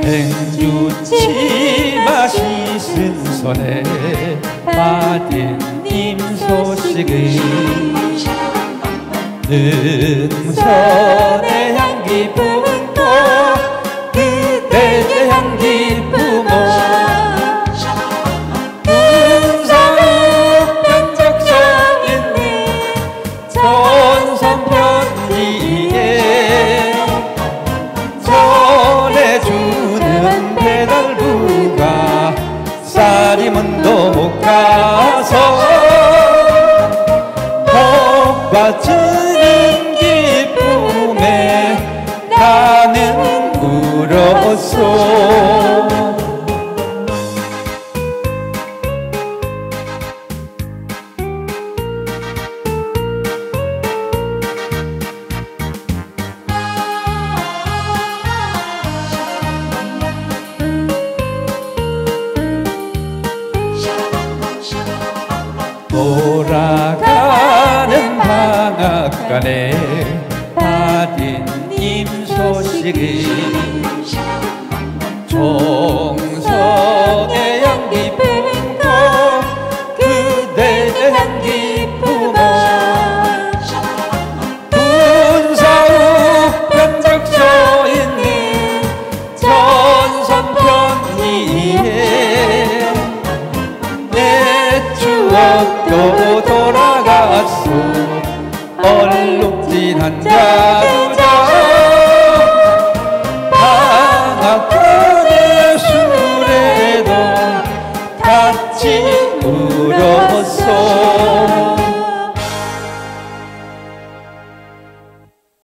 행주치마 씻은 손에 받은 님 소식을 능선의 향기 품고 그대의 향기 품어 군사로 변적서 있는 전선편 위에 전해주는 배달부가 쌀이문도 못 가서 복받치는 기쁨에 나는 울었소. 돌아가는 방앗간에 받은 님 소식을 종성의 향기 품고 그대의 향기 품어 군사로 변적서 있는 전선편 위에 내 추억도 돌아갔소. 얼룩진 한 자루자 방앗간의 수레도 같이 울었소.